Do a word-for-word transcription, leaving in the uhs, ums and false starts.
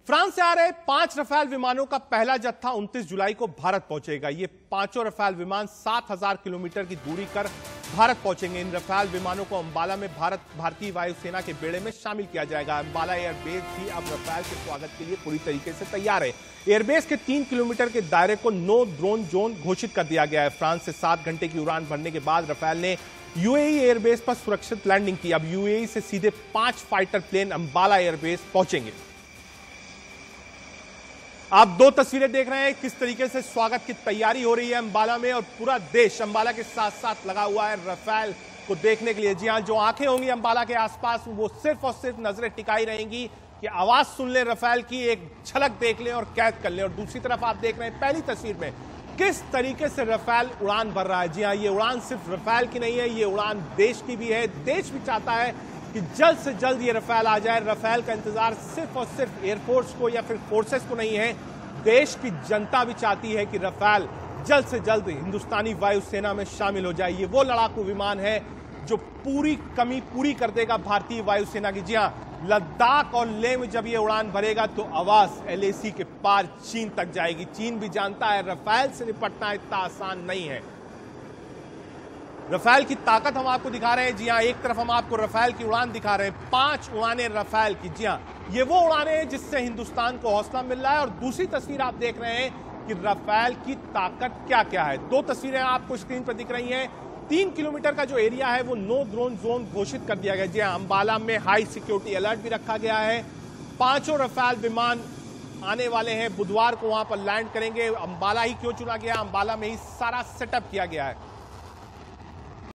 France से आ रहे पांच रफाल विमानों का पहला जत्था उनतीस जुलाई को भारत पहुंचेगा। ये पांचों रफाल विमान सात हज़ार किलोमीटर की दूरी कर भारत पहुंचेंगे। इन रफाल विमानों को अंबाला में भारत भारतीय वायुसेना के बेड़े में शामिल किया जाएगा। अंबाला एयरबेस भी अब रफाल के स्वागत के लिए पूरी तरीके से तैयार है। एयरबेस के तीन किलोमीटर के दायरे को नो ड्रोन जोन घोषित कर दिया गया है। फ्रांस से सात घंटे की उड़ान भरने के बाद रफाल ने यूएई एयरबेस पर सुरक्षित लैंडिंग की। अब यूएई से सीधे पांच फाइटर प्लेन अंबाला एयरबेस पहुंचेंगे। आप दो तस्वीरें देख रहे हैं किस तरीके से स्वागत की तैयारी हो रही है अंबाला में, और पूरा देश अंबाला के साथ साथ लगा हुआ है रफाल को देखने के लिए। जी हां, जो आंखें होंगी अंबाला के आसपास वो सिर्फ और सिर्फ नजरें टिकाई रहेंगी कि आवाज सुन ले रफाल की, एक झलक देख लें और कैद कर लें। और दूसरी तरफ आप देख रहे हैं पहली तस्वीर में किस तरीके से रफाल उड़ान भर रहा है। जी हां, ये उड़ान सिर्फ रफाल की नहीं है, ये उड़ान देश की भी है। देश भी चाहता है कि जल्द से जल्द ये रफाल आ जाए। रफाल का इंतजार सिर्फ और सिर्फ एयरफोर्स को या फिर फोर्सेस को नहीं है, देश की जनता भी चाहती है कि रफाल जल्द से जल्द हिंदुस्तानी वायुसेना में शामिल हो जाए। ये वो लड़ाकू विमान है जो पूरी कमी पूरी कर देगा भारतीय वायुसेना की। जी हां, लद्दाख और लेह में जब ये उड़ान भरेगा तो आवाज एलएसी के पार चीन तक जाएगी। चीन भी जानता है रफाल से निपटना इतना आसान नहीं है। रफाल की ताकत हम आपको दिखा रहे हैं। जी हां, एक तरफ हम आपको रफाल की उड़ान दिखा रहे हैं, पांच उड़ानें रफाल की। जी हां, ये वो उड़ानें हैं जिससे हिंदुस्तान को हौसला मिल रहा है। और दूसरी तस्वीर आप देख रहे हैं कि रफाल की ताकत क्या क्या है। दो तस्वीरें आपको स्क्रीन पर दिख रही हैं। तीन किलोमीटर का जो एरिया है वो नो ड्रोन जोन घोषित कर दिया गया। जी हां, अंबाला में हाई सिक्योरिटी अलर्ट भी रखा गया है। पांचों रफाल विमान आने वाले हैं, बुधवार को वहां पर लैंड करेंगे। अंबाला ही क्यों चुना गया? अंबाला में ही सारा सेटअप किया गया है।